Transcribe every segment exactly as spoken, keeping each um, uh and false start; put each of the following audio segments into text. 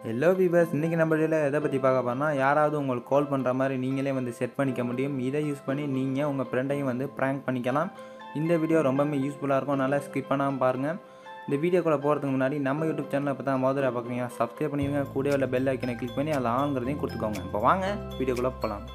Hello viewers, இன்றைக்கி நம்ம வீடியோவில் எதை பற்றி பார்க்க போறோம்னா, யாராவது உங்களுக்கு கால் பண்ணுற மாதிரி நீங்களே வந்து செட் பண்ணிக்க முடியும். இதை யூஸ் பண்ணி நீங்கள் உங்கள் ஃப்ரெண்டையும் வந்து ப்ராங்க் பண்ணிக்கலாம். இந்த வீடியோ ரொம்பவே யூஸ்ஃபுல்லாக இருக்கும், நல்லா ஸ்கிப் பண்ணாமல் பாருங்கள். இந்த வீடியோக்குள்ளே போகிறதுக்கு முன்னாடி நம்ம யூடியூப் சேனலை இப்போ தான் முதல்ல பார்க்குறீங்க, சப்ஸ்கிரைப் பண்ணிடுங்க. கூட உள்ள பெல் ஐக்கனை கிளிக் பண்ணி அதில் ஆன்ங்கிறதையும் கொடுத்துக்கோங்க. இப்போ வாங்க வீடியோக்குள்ளே போகலாம்.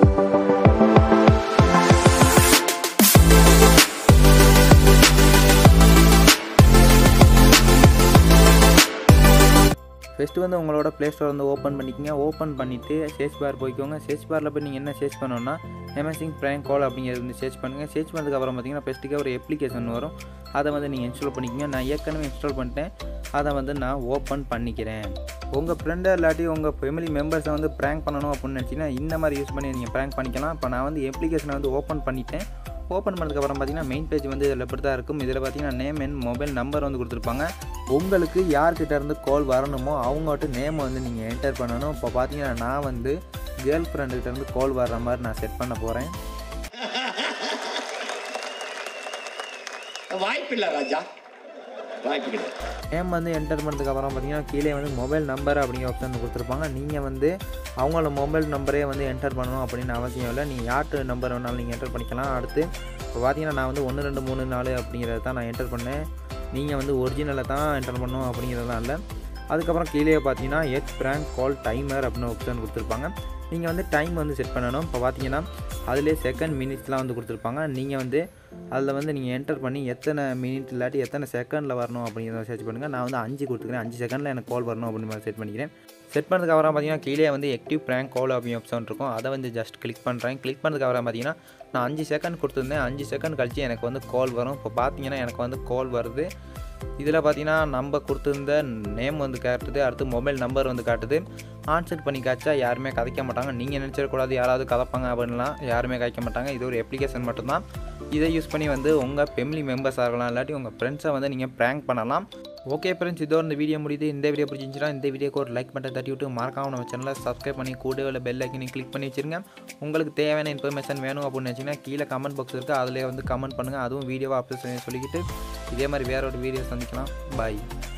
ஃபஸ்ட்டு வந்து உங்களோட ப்ளே ஸ்டோர் வந்து ஓப்பன் பண்ணிக்கோங்க. ஓப்பன் பண்ணிவிட்டு சர்ச் பார் போய்க்கோங்க. சர்ச் பாரில் போய் நீங்கள் என்ன சர்ச் பண்ணணும்னா அமேசிங் ப்ராங்க் கால் அப்படிங்கிறது வந்து சர்ச் பண்ணுங்கள். சர்ச் பண்ணதுக்கப்புறம் பார்த்தீங்கன்னா ஃபஸ்ட்டுக்கே ஒரு அப்ளிகேஷன் வரும், அதை வந்து நீங்கள் இன்ஸ்டால் பண்ணிக்கோங்க. நான் ஏற்கனவே இன்ஸ்டால் பண்ணிட்டேன், அதை வந்து நான் ஓப்பன் பண்ணிக்கிறேன். உங்கள் ஃப்ரெண்டை இல்லாட்டி உங்கள் ஃபேமிலி மெம்பர்ஸை வந்து ப்ராங்க் பண்ணணும் அப்படின்னு நினச்சிங்கன்னா இந்த மாதிரி யூஸ் பண்ணி நீங்கள் ப்ராங்க் பண்ணிக்கலாம். இப்போ நான் வந்து அப்ளிகேஷனை வந்து ஓப்பன் பண்ணிட்டேன். ஓப்பன் பண்ணதுக்கப்புறம் பார்த்தீங்கன்னா மெயின் பேஜ் வந்து இதில் இப்படி தான் இருக்கும். இதில் பார்த்தீங்கன்னா நேம் அண்ட் மொபைல் நம்பர் வந்து கொடுத்துருப்பாங்க. உங்களுக்கு யார்கிட்ட இருந்து கால் வரணுமோ அவங்ககிட்ட நேம் வந்து நீங்கள் என்டர் பண்ணணும். இப்போ பார்த்தீங்கன்னா நான் வந்து கேர்ள் ஃப்ரெண்டுகிட்ட இருந்து கால் வர்ற மாதிரி நான் செட் பண்ண போகிறேன். வாய்ப்பில்லை ராஜா, வாய்ப்பு. நேம் வந்து என்டர் பண்ணதுக்கப்புறம் பார்த்தீங்கன்னா கீழே வந்து மொபைல் நம்பர் அப்படிங்கிற ஆப்ஷன் கொடுத்துருப்பாங்க. நீங்கள் வந்து அவங்களோட மொபைல் நம்பரே வந்து என்டர் பண்ணணும் அப்படின்னு அவசியம் இல்லை. நீங்கள் யார்ட்டு நம்பர் வேணாலும் நீங்கள் என்டர் பண்ணிக்கலாம். அடுத்து இப்போ பார்த்தீங்கன்னா நான் வந்து ஒன்று ரெண்டு மூணு நாலு அப்படிங்கிறத தான் நான் என்டர் பண்ணேன். நீங்கள் வந்து ஒரிஜினலை தான் என்டர் பண்ணணும் அப்படிங்கிறதுலாம் இல்லை. அதுக்கப்புறம் கீழே பார்த்தீங்கன்னா எக்ஸ் ப்ராங்க் கால் டைமர் அப்படின்னு ஆப்ஷன் கொடுத்துருப்பாங்க. நீங்கள் வந்து டைம் வந்து செட் பண்ணணும். இப்போ பார்த்தீங்கன்னா அதிலே செகண்ட் மினிட்ஸ்லாம் வந்து கொடுத்துருப்பாங்க. நீங்கள் வந்து அதில் வந்து நீங்கள் என்டர் பண்ணி எத்தனை மினிட் இல்லாட்டி எத்தனை செகண்டில் வரணும் அப்படிங்கிறத சர்ச் பண்ணுங்கள். நான் வந்து அஞ்சு கொடுத்துக்கிறேன், அஞ்சு செகண்டில் எனக்கு கால் வரணும் அப்படின்னு மாதிரி செட் பண்ணிக்கிறேன். செட் பண்ணதுக்கப்புறம் பார்த்தீங்கன்னா கீழே வந்து ஆக்டிவ் ப்ராங்க் கால் அப்படின்னு ஆப்ஷன் இருக்கும், அதை வந்து ஜஸ்ட் கிளிக் பண்ணுறேன். கிளிக் பண்ணதுக்கப்புறம் பார்த்தீங்கன்னா நான் அஞ்சு செகண்ட் கொடுத்துருந்தேன், அஞ்சு செகண்ட் கழிச்சு எனக்கு வந்து கால் வரும். இப்போ பார்த்தீங்கன்னா எனக்கு வந்து கால் வருது. இதில் பார்த்தீங்கன்னா நம்ம கொடுத்துருந்த நேம் வந்து காட்டுது, அடுத்து மொபைல் நம்பர் வந்து காட்டுது. ஆன்சர் பண்ணி காய்ச்சா யாருமே கதைக்க மாட்டாங்க. நீங்கள் நினச்சிடக்கூடாது யாராவது கதைப்பாங்க அப்படின்லாம், யாருமே கதைக்க மாட்டாங்க. இது ஒரு அப்ளிகேஷன் மட்டும்தான். இதை யூஸ் பண்ணி வந்து உங்கள் ஃபேமிலி மெம்பர்ஸ் ஆகலாம், இல்லாட்டி உங்கள் ஃப்ரெண்ட்ஸை வந்து நீங்கள் ப்ராங்க் பண்ணலாம். ஓகே ஃப்ரெண்ட்ஸ், இதோ இந்த வீடியோ முடியுது. இந்த வீடியோ பிடிச்சிருந்துச்சுன்னா இந்த வீடியோக்கு ஒரு லைக் பண்ணி தட்டி விட்டு மறக்காம நம்ம சேனலை சப்ஸ்கிரைப் பண்ணி கூட உள்ள பெல் ஐக்கனை கிளிக் பண்ணி வச்சுருங்க. உங்களுக்கு தேவையான இன்ஃபர்மேஷன் வேணும் அப்படின்னு நினச்சிங்கன்னா கீழே கமெண்ட் பாக்ஸ் இருக்குது, அதிலே வந்து கமெண்ட் பண்ணுங்கள். அதுவும் வீடியோவாக அப்லோட் சொல்லி சொல்லிக்கிட்டு இதே மாதிரி வேற ஒரு வீடியோ சந்திக்கலாம். பாய்.